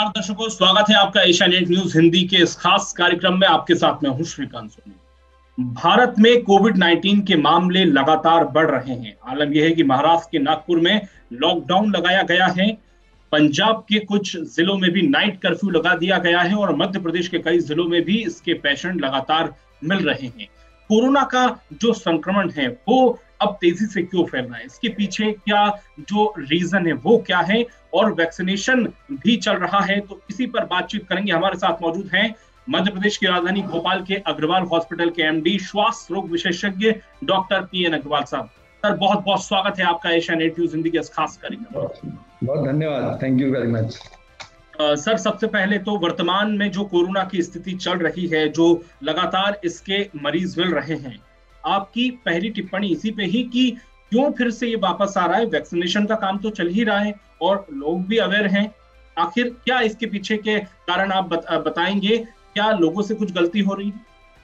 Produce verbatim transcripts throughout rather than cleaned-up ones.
नमस्कार दर्शकों, स्वागत है आपका एशिया नेट न्यूज हिंदी के इस खास कार्यक्रम में। आपके साथ मैं हूं श्रीकांत सोनी। भारत में कोविड नाइन्टीन के मामले लगातार बढ़ रहे हैं। आलम यह है कि महाराष्ट्र के नागपुर में लॉकडाउन लगाया गया है, पंजाब के कुछ जिलों में भी नाइट कर्फ्यू लगा दिया गया है और मध्य प्रदेश के कई जिलों में भी इसके पेशेंट लगातार मिल रहे हैं। कोरोना का जो संक्रमण है वो अब तेजी से क्यों फैल रहा है, इसके पीछे क्या जो रीजन है वो क्या है, और वैक्सीनेशन भी चल रहा है, तो इसी पर बातचीत करेंगे। हमारे साथ मौजूद हैं मध्य प्रदेश की राजधानी भोपाल के अग्रवाल हॉस्पिटल के एमडी श्वास रोग विशेषज्ञ डॉक्टर पी एन अग्रवाल साहब। सर, बहुत बहुत स्वागत है आपका एशिया नेट न्यूज हिंदी के इस खास कार्यक्रम में। बहुत धन्यवाद, thank you very much. Sir, सबसे पहले तो वर्तमान में जो कोरोना की स्थिति चल रही है, जो लगातार इसके मरीज मिल रहे हैं, आपकी पहली टिप्पणी इसी पे ही कि क्यों फिर से ये वापस आ रहा है। वैक्सीनेशन का काम तो चल ही रहा है और लोग भी अवेयर हैं, आखिर क्या इसके पीछे के कारण आप बताएंगे? क्या लोगों से कुछ गलती हो रही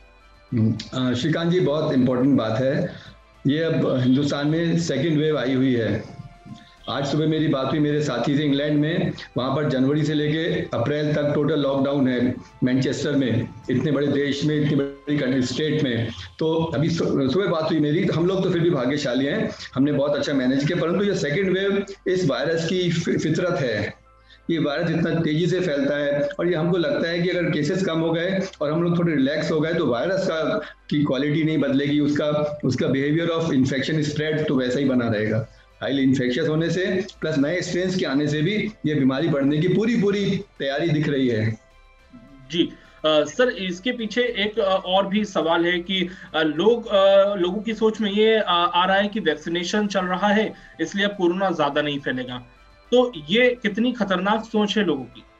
है? श्रीकांत जी, बहुत इंपॉर्टेंट बात है ये। अब हिंदुस्तान में सेकेंड वेव आई हुई है। आज सुबह मेरी बात हुई मेरे साथी से इंग्लैंड में, वहाँ पर जनवरी से लेके अप्रैल तक टोटल लॉकडाउन है मैनचेस्टर में, इतने बड़े देश में, इतनी बड़ी स्टेट में। तो अभी सुबह बात हुई मेरी, हम लोग तो फिर भी भाग्यशाली हैं, हमने बहुत अच्छा मैनेज किया। परंतु ये सेकेंड वेव इस वायरस की फितरत है, ये वायरस इतना तेजी से फैलता है और ये हमको लगता है कि अगर केसेस कम हो गए और हम लोग थोड़े रिलैक्स हो गए तो वायरस का की क्वालिटी नहीं बदलेगी, उसका उसका बिहेवियर ऑफ इन्फेक्शन स्प्रेड तो वैसा ही बना रहेगा। हाईली इन्फेक्शियस होने से प्लस नए स्ट्रेन्स के आने से भी ये बीमारी बढ़ने की पूरी पूरी तैयारी दिख रही है। जी आ, सर, इसके पीछे एक और भी सवाल है कि लोग आ, लोगों की सोच में ये आ, आ रहा है कि वैक्सीनेशन चल रहा है इसलिए अब कोरोना ज्यादा नहीं फैलेगा, तो ये कितनी खतरनाक सोच है लोगों की?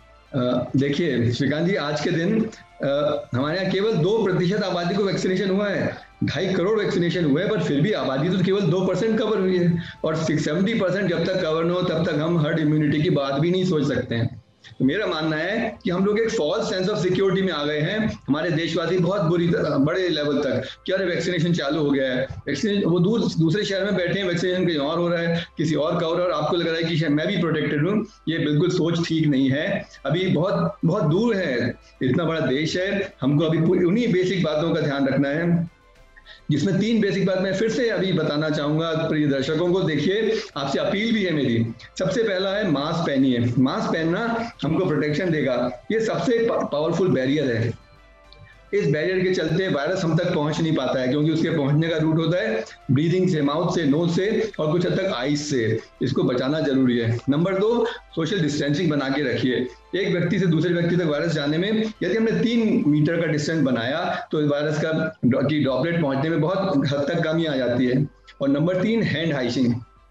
देखिए श्रीकांत जी, आज के दिन आ, हमारे यहाँ केवल दो प्रतिशत आबादी को वैक्सीनेशन हुआ है। ढाई करोड़ वैक्सीनेशन हुए हैं, पर फिर भी आबादी तो केवल दो परसेंट कवर हुई है और सेवेंटी परसेंट जब तक कवर न हो तब तक हम हर्ड इम्यूनिटी की बात भी नहीं सोच सकते हैं। तो मेरा मानना है कि हम लोग एक फॉल्स सेंस ऑफ सिक्योरिटी में आ गए हैं। हमारे देशवासी बहुत बुरी बड़े लेवल तक कि अरे वैक्सीनेशन चालू हो गया है, वैक्सीनेशन वो दूर दूसरे शहर में बैठे हैं, वैक्सीनेशन कहीं और हो रहा है, किसी और का हो रहा है और आपको लग रहा है कि मैं भी प्रोटेक्टेड हूँ। ये बिल्कुल सोच ठीक नहीं है। अभी बहुत बहुत दूर है, इतना बड़ा देश है, हमको अभी उन्हीं बेसिक बातों का ध्यान रखना है, जिसमें तीन बेसिक बात मैं फिर से अभी बताना चाहूंगा प्रिय दर्शकों को। देखिए, आपसे अपील भी है मेरी। सबसे पहला है मास्क पहनिए। मास्क पहनना हमको प्रोटेक्शन देगा, ये सबसे पावरफुल बैरियर है। इस बैरियर के चलते वायरस हम तक पहुंच नहीं पाता है, क्योंकि उसके पहुंचने का रूट होता है ब्रीदिंग से, माउथ से, नोज से और कुछ हद तक आईज से। इसको बचाना जरूरी है। नंबर दो, सोशल डिस्टेंसिंग बना के रखिए। एक व्यक्ति से दूसरे व्यक्ति तक वायरस जाने में यदि हमने तीन मीटर का डिस्टेंस बनाया तो इस वायरस का की ड्रॉपलेट पहुंचने में बहुत हद तक कमी आ जाती है। और नंबर तीन, हैंड हाइजीन।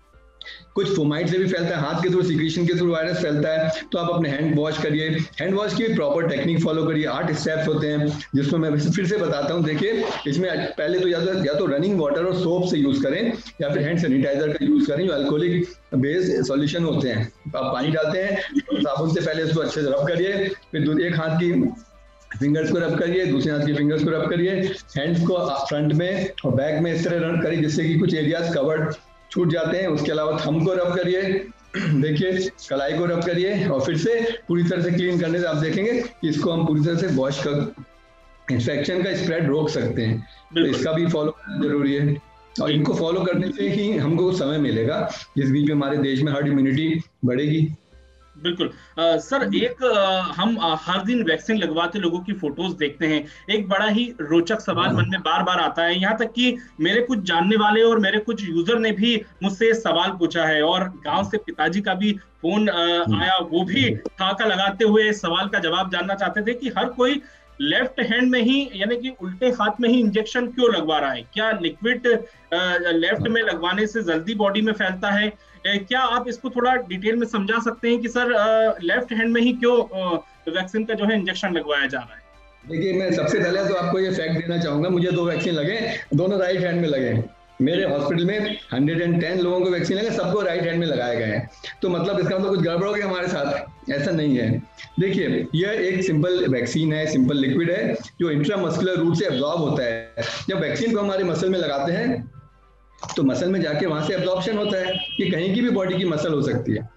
कुछ फोमाइट से भी फैलता है, हाथ के थ्रू, सिक्रीशन के थ्रू वायरस फैलता है, तो आप अपने हैंड वॉश करिए। हैंड वॉश की प्रॉपर टेक्निक फॉलो करिए। आठ स्टेप्स होते हैं जिसको मैं फिर से बताता हूँ। देखिए, इसमें पहले तो या तो या तो रनिंग वाटर और सोप से यूज करें या फिर हैंड सैनिटाइजर का यूज करें, जो अल्कोहलिक बेस्ड सॉल्यूशन होते हैं। आप पानी डालते हैं तो साबुन से पहले इसको अच्छे से रब करिए, फिर एक हाथ की फिंगर्स को रब करिए, दूसरे हाथ की फिंगर्स को रब करिए, हैंड्स को फ्रंट में और बैक में इस तरह रन करिए जिससे कि कुछ एरियाज कवर्ड छूट जाते हैं। उसके अलावा थंब को रब करिए, देखिए कलाई को रब करिए और फिर से पूरी तरह से क्लीन करने से आप देखेंगे कि इसको हम पूरी तरह से वॉश कर इन्फेक्शन का स्प्रेड रोक सकते हैं। तो इसका भी फॉलो करना जरूरी है और इनको फॉलो करने से ही हमको समय मिलेगा जिस बीच में हमारे देश में हर्ड इम्यूनिटी बढ़ेगी। बिल्कुल। आ, सर, एक आ, हम आ, हर दिन वैक्सीन लगवाते लोगों की फोटोज देखते हैं। एक बड़ा ही रोचक सवाल मन में बार बार आता है, यहाँ तक कि मेरे कुछ जानने वाले और मेरे कुछ यूजर ने भी मुझसे सवाल पूछा है और गांव से पिताजी का भी फोन आया, वो भी ठाका लगाते हुए सवाल का जवाब जानना चाहते थे कि हर कोई लेफ्ट हैंड में ही, यानी कि उल्टे हाथ में ही इंजेक्शन क्यों लगवा रहा है? क्या लिक्विड लेफ्ट में लगवाने से जल्दी बॉडी में फैलता है? क्या आप इसको थोड़ा डिटेल में समझा सकते हैं कि सर लेफ्ट हैंड में ही क्यों वैक्सीन का जो है इंजेक्शन लगवाया जा रहा है? देखिए, मैं सबसे पहले तो आपको ये फैक्ट देना चाहूंगा, मुझे दो वैक्सीन लगे, दोनों राइट हैंड में लगे। मेरे हॉस्पिटल में एक सौ दस लोगों को वैक्सीन लगे, सबको राइट हैंड में लगाए गए हैं। तो मतलब इसका मतलब कुछ गड़बड़ हो गया हमारे साथ? ऐसा नहीं है। देखिए, यह एक सिंपल वैक्सीन है, सिंपल लिक्विड है जो इंट्रामस्कुलर रूट से एब्जॉर्ब होता है। जब वैक्सीन को हमारे मसल में लगाते हैं तो मसल में जाके वहां से एब्जॉर्प्शन होता है। ये कहीं की भी बॉडी की मसल हो सकती है।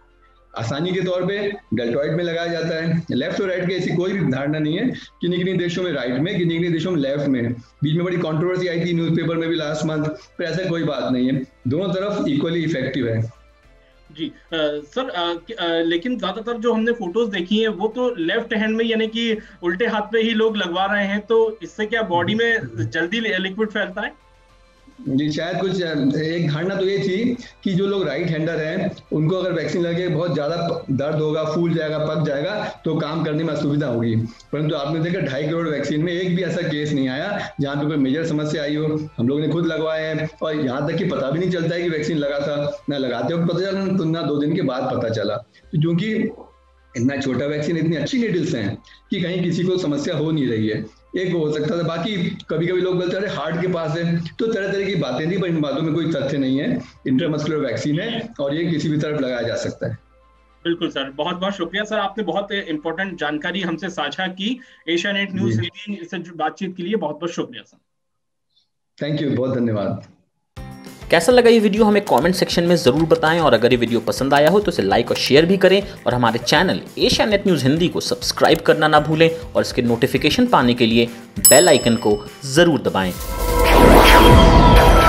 आसानी के तौर पे डेल्टॉइड में लगाया जाता है। लेफ्ट और राइट की ऐसी कोई भी धारणा नहीं है, किन्हीं किन्हीं देशों में राइट में, किन्हीं किन्हीं देशों में लेफ्ट में। बीच में बड़ी कंट्रोवर्सी आई थी न्यूज़पेपर में भी लास्ट मंथ, पर ऐसा कोई बात नहीं है, दोनों तरफ इक्वली इफेक्टिव है। जी आ, सर आ, आ, लेकिन ज्यादातर जो हमने फोटोज देखी हैं वो तो लेफ्ट हैंड में, यानी कि उल्टे हाथ पे ही लोग लगवा रहे हैं, तो इससे क्या बॉडी में जल्दी लिक्विड फैलता है? जी शायद कुछ एक धारणा तो ये थी कि जो लोग राइट हैंडर हैं उनको अगर वैक्सीन लगे बहुत ज्यादा दर्द होगा, फूल जाएगा, पक जाएगा, तो काम करने में असुविधा होगी। परंतु आपने देखा ढाई करोड़ वैक्सीन में एक भी ऐसा केस नहीं आया जहाँ पे कोई मेजर समस्या आई हो। हम लोग ने खुद लगवाए हैं और यहाँ तक कि पता भी नहीं चलता है कि वैक्सीन लगा था, ना लगाते वक्त पता चला, ना दो दिन के बाद पता चला, क्योंकि इतना छोटा वैक्सीन, इतनी अच्छी नीडल्स हैं कि कहीं किसी को समस्या हो नहीं रही है। एक हो सकता था, बाकी कभी कभी लोग बोलते हैं हार्ट के पास है, तो तरह तरह की बातें थी, पर इन बातों में कोई तथ्य नहीं है। इंट्रामस्कुलर वैक्सीन है और ये किसी भी तरफ लगाया जा सकता है। बिल्कुल सर, बहुत बहुत शुक्रिया सर, आपने बहुत इंपॉर्टेंट जानकारी हमसे साझा की। एशियानेट न्यूज हिंदी से बातचीत के लिए बहुत बहुत शुक्रिया सर। थैंक यू, बहुत धन्यवाद। कैसा लगा ये वीडियो हमें कमेंट सेक्शन में ज़रूर बताएं, और अगर ये वीडियो पसंद आया हो तो इसे लाइक और शेयर भी करें, और हमारे चैनल एशियानेट न्यूज़ हिंदी को सब्सक्राइब करना ना भूलें, और इसके नोटिफिकेशन पाने के लिए बेल आइकन को ज़रूर दबाएं।